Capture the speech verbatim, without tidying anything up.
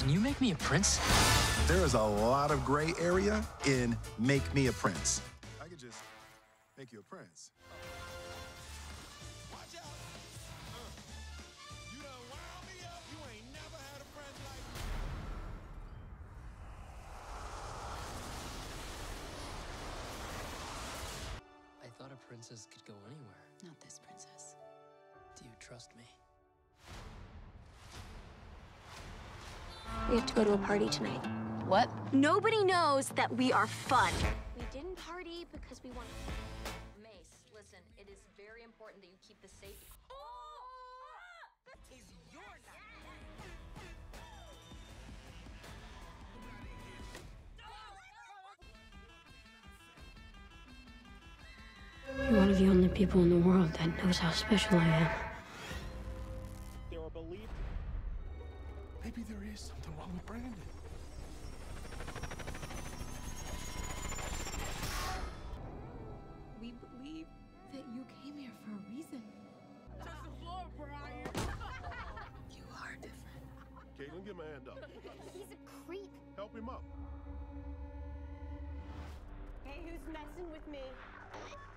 Can you make me a prince? There is a lot of gray area in Make Me a Prince. I could just make you a prince. Watch out. Uh, you done wound me up. You ain't never had a friend like me. I thought a princess could go anywhere. Not this princess. Do you trust me? We have to go to a party tonight. What? Nobody knows that we are fun. We didn't party because we wanted. Mace, listen, it is very important that you keep the safety. Oh! That is your You're one of the only people in the world that knows how special I am. There are believed. Maybe there is something wrong with Brandon. We believe that you came here for a reason. Touch the floor, Brian. You are different. Caitlin, give him a hand up. He's a creep. Help him up. Hey, who's messing with me?